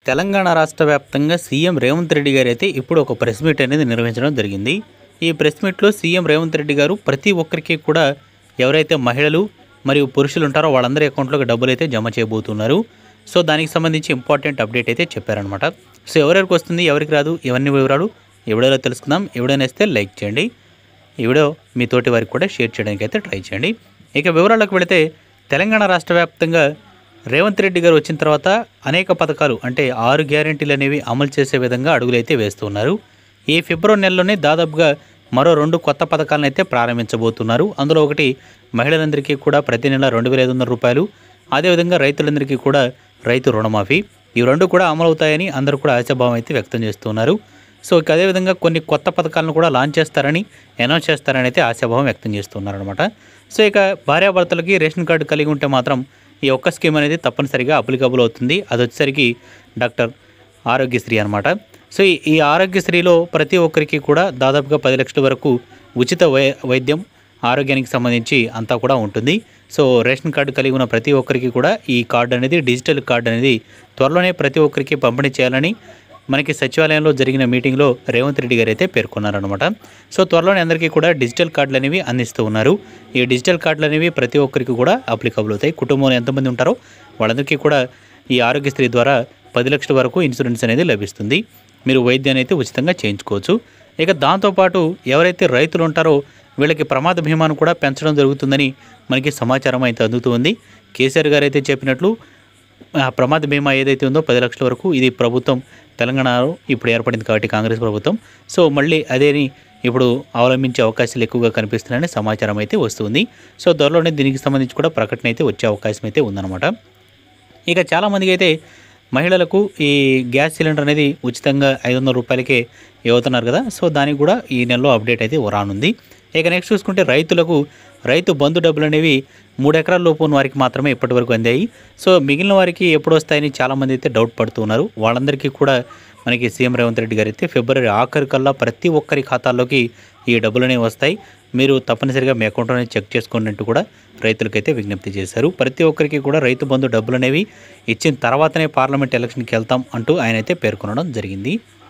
తెలంగాణ రాష్ట్ర వ్యాప్తంగా సీఎం రేవంత్ రెడ్డి గారు అయితే ఇప్పుడు ఒక ప్రెస్ మీట్ అనేది నిర్వహించడం జరిగింది. ఈ ప్రెస్ మీట్లో సీఎం రేవంత్ రెడ్డి గారు ప్రతి ఒక్కరికి కూడా ఎవరైతే మహిళలు మరియు పురుషులు ఉంటారో వాళ్ళందరి అకౌంట్లోకి డబ్బులు అయితే జమ చేయబోతున్నారు. సో దానికి సంబంధించి ఇంపార్టెంట్ అప్డేట్ అయితే చెప్పారనమాట. సో ఎవరెవరికి వస్తుంది, ఎవరికి రాదు, ఇవన్నీ వివరాలు ఈ వీడియోలో తెలుసుకుందాం. ఈ వీడియో నచ్చితే లైక్ చేయండి, ఈ వీడియో మీ తోటి వారికి కూడా షేర్ చేయడానికి అయితే ట్రై చేయండి. ఇక వివరాలకు వెళితే తెలంగాణ రాష్ట్ర వ్యాప్తంగా రేవంత్ రెడ్డి గారు వచ్చిన తర్వాత అనేక పథకాలు అంటే 6 గ్యారెంటీలు అనేవి అమలు చేసే విధంగా అడుగులైతే వేస్తున్నారు. ఈ ఫిబ్రవరి నెలలోనే దాదాపుగా మరో 2 కొత్త పథకాలను అయితే ప్రారంభించబోతున్నారు. అందులో ఒకటి మహిళలందరికీ కూడా ప్రతి నెల 2,500 రూపాయలు, అదేవిధంగా రైతులందరికీ కూడా రైతు రుణమాఫీ, ఈ 2 కూడా అమలవుతాయని అందరూ కూడా ఆశాభావం అయితే వ్యక్తం చేస్తున్నారు. సో ఇక అదేవిధంగా కొన్ని కొత్త పథకాలను కూడా లాంచ్ చేస్తారని, అనౌన్స్ చేస్తారని అయితే ఆశాభావం వ్యక్తం చేస్తున్నారనమాట. సో ఇక భార్యాభర్తలకి రేషన్ కార్డు కలిగి ఉంటే మాత్రం ఈ ఒక్క స్కీమ్ అనేది తప్పనిసరిగా అప్లికబుల్ అవుతుంది. అది వచ్చేసరికి డాక్టర్ ఆరోగ్యశ్రీ అనమాట. సో ఈ ఆరోగ్యశ్రీలో ప్రతి ఒక్కరికి కూడా దాదాపుగా 10 లక్షల వరకు ఉచిత వైద్యం, ఆరోగ్యానికి సంబంధించి అంతా కూడా ఉంటుంది. సో రేషన్ కార్డు కలిగి ఉన్న ప్రతి ఒక్కరికి కూడా ఈ కార్డు అనేది, డిజిటల్ కార్డు అనేది త్వరలోనే ప్రతి ఒక్కరికి పంపిణీ చేయాలని మనకి సచివాలయంలో జరిగిన మీటింగ్లో రేవంత్ రెడ్డి గారు అయితే పేర్కొన్నారనమాట. సో త్వరలోనే అందరికీ కూడా డిజిటల్ కార్డులు అనేవి అందిస్తూ ఉన్నారు. ఈ డిజిటల్ కార్డులు అనేవి ప్రతి ఒక్కరికి కూడా అప్లికబుల్ అవుతాయి. కుటుంబంలో ఎంతమంది ఉంటారో వాళ్ళందరికీ కూడా ఈ ఆరోగ్యశ్రీ ద్వారా 10 లక్షల వరకు ఇన్సూరెన్స్ అనేది లభిస్తుంది. మీరు వైద్యాన్ని అయితే ఉచితంగా చేయించుకోవచ్చు. ఇక దాంతోపాటు ఎవరైతే రైతులు ఉంటారో వీళ్ళకి ప్రమాద బీమాను కూడా పెంచడం జరుగుతుందని మనకి సమాచారం అయితే అందుతుంది. కేసీఆర్ గారు అయితే చెప్పినట్లు ప్రమాద బీమా ఏదైతే ఉందో 10 లక్షల వరకు ఇది ప్రభుత్వం తెలంగాణలో ఇప్పుడు ఏర్పడింది కాబట్టి కాంగ్రెస్ ప్రభుత్వం. సో మళ్ళీ అదేని ఇప్పుడు అవలంబించే అవకాశాలు ఎక్కువగా కనిపిస్తున్నాయని సమాచారం అయితే వస్తుంది. సో త్వరలోనే దీనికి సంబంధించి కూడా ప్రకటన అయితే వచ్చే అవకాశం అయితే ఉందన్నమాట. ఇక చాలామందికి అయితే మహిళలకు ఈ గ్యాస్ సిలిండర్ అనేది ఉచితంగా 500 రూపాయలకే ఇవ్వుతున్నారు కదా. సో దానికి కూడా ఈ నెలలో అప్డేట్ అయితే రానుంది. ఇక నెక్స్ట్ చూసుకుంటే రైతులకు రైతు బంధు డబ్బులు అనేవి 3 ఎకరాల లోపు ఉన్న వారికి మాత్రమే ఇప్పటివరకు అందాయి. సో మిగిలిన వారికి ఎప్పుడు వస్తాయని చాలామంది అయితే డౌట్ పడుతున్నారు. వాళ్ళందరికీ కూడా మనకి సీఎం రేవంత్ రెడ్డి గారు అయితే ఫిబ్రవరి ఆఖరికల్లా ప్రతి ఒక్కరి ఖాతాల్లోకి ఈ డబ్బులు అనేవి వస్తాయి. మీరు తప్పనిసరిగా మీ అకౌంట్లోనే చెక్ చేసుకున్నట్టు కూడా రైతులకైతే విజ్ఞప్తి చేశారు. ప్రతి ఒక్కరికి కూడా రైతు బంధు డబ్బులు అనేవి ఇచ్చిన తర్వాతనే పార్లమెంట్ ఎలక్షన్కి వెళ్తాం అంటూ ఆయన అయితే పేర్కొనడం జరిగింది.